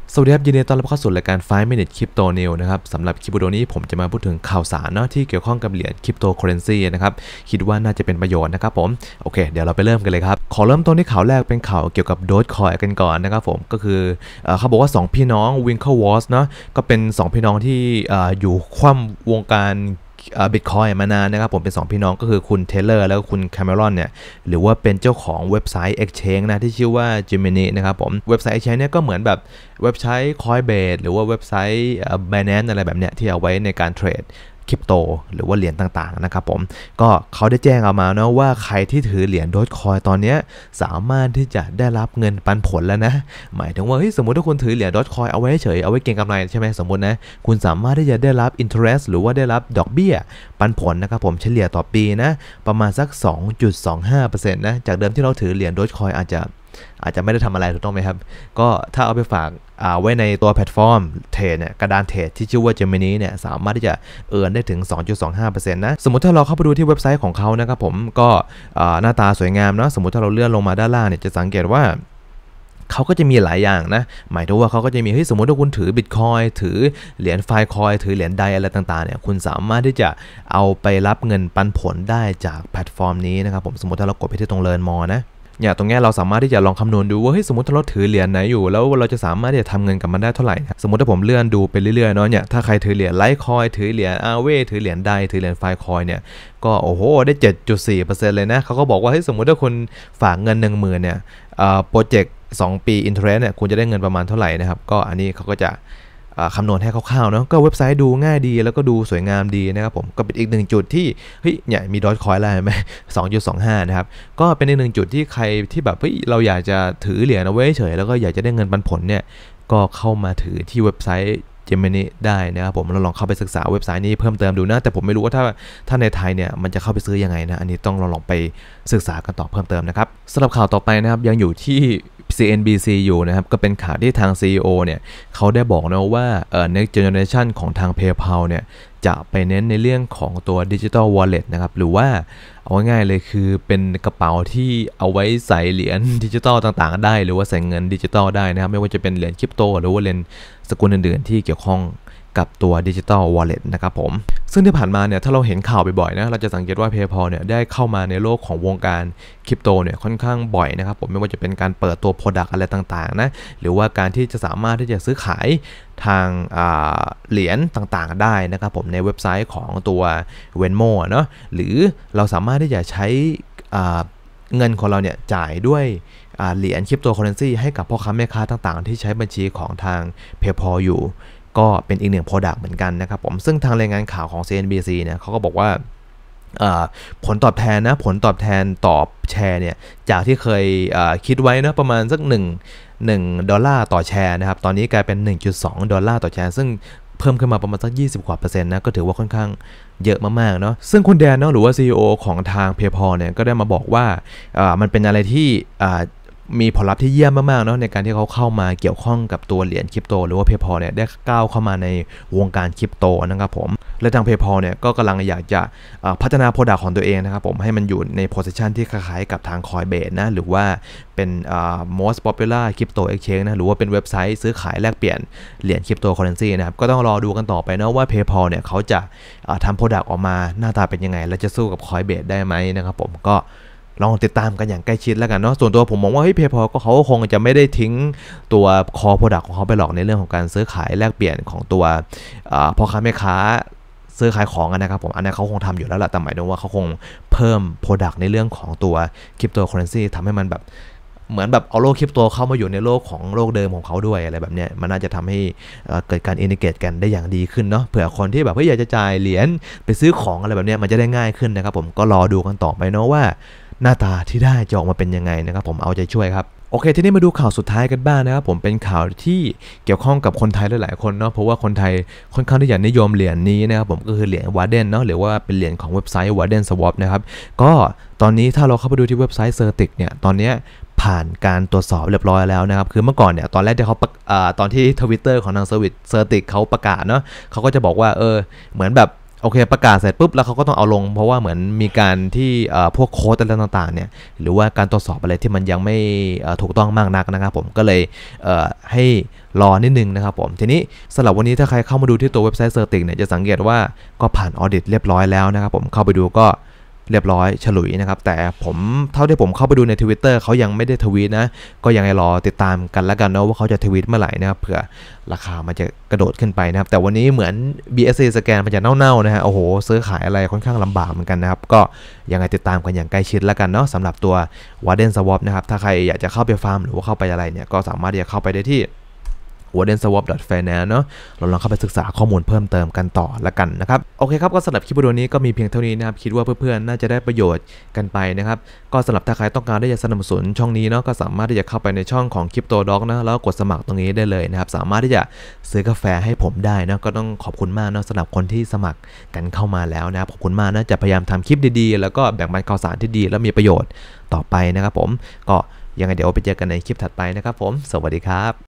สวัสดีครับยินดีต้อนรับเข้าสู่รายการ 5 Minute Crypto News นะครับสำหรับคลิปวิดีโอนี้ผมจะมาพูดถึงข่าวสารเนาะที่เกี่ยวข้องกับเหรียญคริปโตเคอเรนซีนะครับคิดว่าน่าจะเป็นประโยชน์นะครับผมโอเคเดี๋ยวเราไปเริ่มกันเลยครับขอเริ่มต้นที่ข่าวแรกเป็นข่าวเกี่ยวกับ Dogecoin กันก่อนนะครับผมก็คือเขาบอกว่า2พี่น้อง Winklevoss เนาะก็เป็น2พี่น้องที่อยู่คว่ำวงการบิตคอยมานานนะครับผมเป็น2พี่น้องก็คือคุณเทเลอร์แล้วก็คุณแคมเมรอนเนี่ยหรือว่าเป็นเจ้าของเว็บไซต์ Exchange นะที่ชื่อว่า Gemini นะครับผมเว็บไซต์ Exchange เนี่ยก็เหมือนแบบเว็บไซต์ Coinbase หรือว่าเว็บไซต์ Binance อะไรแบบเนี้ยที่เอาไว้ในการเทรดคริปโตหรือว่าเหรียญต่างๆนะครับผมก็เขาได้แจ้งออกมานะว่าใครที่ถือเหรียญโดจคอยตอนนี้สามารถที่จะได้รับเงินปันผลแล้วนะหมายถึงว่าสมมติถ้าคุณถือเหรียญโดจคอยเอาไว้เฉยเอาไว้เก็งกำไรใช่ไหมสมมตินะคุณสามารถที่จะได้รับ interest หรือว่าได้รับดอกเบี้ยปันผลนะครับผมเฉลี่ยต่อปีนะประมาณสัก 2.25% นะจากเดิมที่เราถือเหรียญโดจคอยอาจจะไม่ได้ทำอะไรถูกต้องไหมครับก็ถ้าเอาไปฝากไว้ในตัวแพลตฟอร์มเทรดเนี่ยกระดานเทรดที่ชื่อว่า Gemini เนี่ยสามารถที่จะได้ถึง 2.25% นะสมมุติถ้าเราเข้าไปดูที่เว็บไซต์ของเขานะครับผมก็หน้าตาสวยงามเนาะสมมุติถ้าเราเลื่อนลงมาด้านล่างเนี่ยจะสังเกตว่าเขาก็จะมีหลายอย่างนะหมายถึงว่าเขาก็จะมีสมมติว่าคุณถือ Bitcoin ถือเหรียญไฟคอยถือเหรียญใดอะไรต่างๆเนี่ยคุณสามารถที่จะเอาไปรับเงินปันผลได้จากแพลตฟอร์มนี้นะครับผมสมมติถ้าเรากดไปที่ตรง Learn More นะตรงนี้เราสามารถที่จะลองคำนวณดูว่าสมมติถ้าเราถือเหรียญไหนอยู่แล้วเราจะสามารถที่จะทำเงินกับมันได้เท่าไหร่สมมติถ้าผมเลื่อนดูไปเรื่อยๆเนาะถ้าใครถือเหรียญไลท์คอยถือเหรียญอาเวถือเหรียญใดถือเหรียญไฟคอยเนี่ยก็โอ้โหได้ 7.4% เลยนะเขาก็บอกว่าสมมติถ้าคุณฝากเงิน 10,000 เนี่ยโปรเจกต์2 ปี interest เนี่ยคุณจะได้เงินประมาณเท่าไหร่นะครับก็อันนี้เขาก็จะคำนวณให้คร่าวๆเนาะก็เว็บไซต์ดูง่ายดีแล้วก็ดูสวยงามดีนะครับผมก็เป็นอีกหนึ่งจุดที่มีดอทคอยแล้วเห็นไหม 2.25 นะครับก็เป็นอีกหนึ่งจุดที่ใครที่แบบเราอยากจะถือเหรียญเอาไว้เฉยแล้วก็อยากจะได้เงินปันผลเนี่ยก็เข้ามาถือที่เว็บไซต์ Gemini ได้นะครับผมเราลองเข้าไปศึกษาเว็บไซต์นี้เพิ่มเติมดูนะแต่ผมไม่รู้ว่าถ้าในไทยเนี่ยมันจะเข้าไปซื้อยังไงนะอันนี้ต้องลองไปศึกษากันต่อเพิ่มเติมนะครับสำหรับข่าวต่อไปนะครับยังอยู่ที่ CNBC อยู่นะครับก็เป็นข่าวที่ทาง CEO เนี่ยเขาได้บอกนะว่าnext generation ของทาง PayPal เนี่ยจะไปเน้นในเรื่องของตัว Digital Wallet นะครับหรือว่าเอาง่ายๆเลยคือเป็นกระเป๋าที่เอาไว้ใส่เหรียญดิจิตอลต่างๆได้หรือว่าใส่เงินดิจิตอลได้นะครับไม่ว่าจะเป็นเหรียญคริปโตหรือว่าเหรียญสกุลอื่นๆที่เกี่ยวข้องกับตัวดิจิตอลวอลเล็ตนะครับผมซึ่งที่ผ่านมาเนี่ยถ้าเราเห็นข่าวบ่อยๆนะเราจะสังเกตว่า PayPal เนี่ยได้เข้ามาในโลกของวงการคริปโตเนี่ยค่อนข้างบ่อยนะครับผมไม่ว่าจะเป็นการเปิดตัว Product อะไรต่างๆนะหรือว่าการที่จะสามารถที่จะซื้อขายทางเหรียญต่างๆได้นะครับผมในเว็บไซต์ของตัว Venmo เนาะหรือเราสามารถที่จะใช้เงินของเราเนี่ยจ่ายด้วยเหรียญคริปโตเคอเรนซีให้กับพ่อค้าแม่ค้าต่างๆที่ใช้บัญชีของทาง PayPal อยู่ก็เป็นอีกหนึ่ง product เหมือนกันนะครับผมซึ่งทางรายงานข่าวของ CNBC เนี่ยเขาก็บอกว่าผลตอบแทนต่อแชร์เนี่ยจากที่เคยคิดไว้นะประมาณสัก1 ดอลลาร์ต่อแชร์นะครับตอนนี้กลายเป็น 1.2 ดอลลาร์ต่อแชร์ซึ่งเพิ่มขึ้นมาประมาณสัก20 กว่า%นะก็ถือว่าค่อนข้างเยอะมากๆเนาะซึ่งคุณแดนเนาะหรือว่า CEO ของทาง PayPal เนี่ยก็ได้มาบอกว่ามันเป็นอะไรที่มีผลลัพธ์ที่เยี่ยมมากๆเนาะในการที่เขาเข้ามาเกี่ยวข้องกับตัวเหรียญคริปโตหรือว่า PayPal เนี่ยได้ก้าวเข้ามาในวงการคริปโตนะครับผมและทาง PayPal เนี่ยก็กำลังอยากจะพัฒนา Product ของตัวเองนะครับผมให้มันอยู่ใน position ที่คล้ายๆกับทาง Coinbase นะหรือว่าเป็นmost popular crypto exchange นะหรือว่าเป็นเว็บไซต์ซื้อขายแลกเปลี่ยนเหรียญคริปโตเคอเรนซีนะครับก็ต้องรอดูกันต่อไปนะว่า PayPal เนี่ยเขาจะทำ Product ออกมาหน้าตาเป็นยังไงและจะสู้กับ Coinbase ได้ไหมนะครับผมก็ลองติดตามกันอย่างใกล้ชิดแล้วกันเนาะส่วนตัวผมมองว่าPayPal ก็เขาคงจะไม่ได้ทิ้งตัว core product ของเขาไปหรอกในเรื่องของการซื้อขายแลกเปลี่ยนของตัวพ่อค้าแม่ค้าซื้อขายของนะครับผมอันนี้เขาคงทำอยู่แล้วแหละแต่หมายถึงว่าเขาคงเพิ่ม product ในเรื่องของตัว cryptocurrency ทำให้มันแบบเหมือนแบบเอาโลกคริปโตเข้ามาอยู่ในโลกของโลกเดิมของเขาด้วยอะไรแบบเนี้ยมันน่าจะทำให้เกิดการอินทิเกรตกันได้อย่างดีขึ้นเนาะเผื่อคนที่แบบอยากจะจ่ายเหรียญไปซื้อของอะไรแบบเนี้ยมันจะได้ง่ายขึ้นนะครับผมก็รอดูกันต่อไปเนาะว่าหน้าตาที่ได้จะออกมาเป็นยังไงนะครับผมเอาใจช่วยครับโอเคทีนี้มาดูข่าวสุดท้ายกันบ้างนะครับผมเป็นข่าวที่เกี่ยวข้องกับคนไทยหลายๆคนเนาะเพราะว่าคนไทยค่อนข้างที่จะนิยมเหรียญนี้นะครับผมก็คือเหรียญวาเดนเนาะหรือว่าเป็นเหรียญของเว็บไซต์ Warden Swap นะครับก็ตอนนี้ถ้าเราเข้าไปดูที่เว็บไซต์ Certic เนี่ยตอนนี้ผ่านการตรวจสอบเรียบร้อยแล้วนะครับคือเมื่อก่อนเนี่ยตอนแรกที่เขาตอนที่ Twitter ของทาง Certic เขาประกาศเนาะเขาก็จะบอกว่าเหมือนแบบโอเคประกาศเสร็จปุ๊บแล้วเขาก็ต้องเอาลงเพราะว่าเหมือนมีการที่พวกโค้ดอะไรต่างๆเนี่ยหรือว่าการตรวจสอบอะไรที่มันยังไม่ถูกต้องมากนักนะครับผมก็เลยให้รอนิดนึงนะครับผมทีนี้สำหรับวันนี้ถ้าใครเข้ามาดูที่ตัวเว็บไซต์ Certic เนี่ยจะสังเกตว่าก็ผ่านออดิตเรียบร้อยแล้วนะครับผมเข้าไปดูก็เรียบร้อยฉลุยนะครับแต่ผมเท่าที่ผมเข้าไปดูใน Twitter เขายังไม่ได้ทวีตนะก็ยังรอติดตามกันแล้วกันนะว่าเขาจะทวีตเมื่อไหร่นะครับเผื่อราคามันจะกระโดดขึ้นไปนะครับแต่วันนี้เหมือน BSC สแกนมันจะเน่าๆนะฮะโอ้โหซื้อขายอะไรค่อนข้างลำบากเหมือนกันนะครับก็ยังไงติดตามกันอย่างใกล้ชิดแล้วกันเนาะสำหรับตัว Warden Swap นะครับถ้าใครอยากจะเข้าไปฟาร์มหรือว่าเข้าไปอะไรเนี่ยก็สามารถที่จะเข้าไปได้ที่wardenswap.finance เนาะเราลองเข้าไปศึกษาข้อมูลเพิ่มเติมกันต่อละกันนะครับโอเคครับก็สำหรับคลิปวิดีโอนี้ก็มีเพียงเท่านี้นะครับคิดว่าเพื่อนๆน่าจะได้ประโยชน์กันไปนะครับก็สำหรับถ้าใครต้องการที่จะสนับสนุนช่องนี้เนาะก็สามารถที่จะเข้าไปในช่องของ Crypto Doc นะแล้วกดสมัครตรงนี้ได้เลยนะครับสามารถที่จะซื้อกาแฟให้ผมได้นะก็ต้องขอบคุณมากเนาะสำหรับคนที่สมัครกันเข้ามาแล้วนะครับขอบคุณมากนะจะพยายามทำคลิปดีๆแล้วก็แบ่งปันข่าวสารที่ดีและมีประโยชน์ต่อไปนะครับผมก็ยังไงเดี๋ยวไปเจอกันในคลิปถัดไปนะครับผมสวัสดีครับ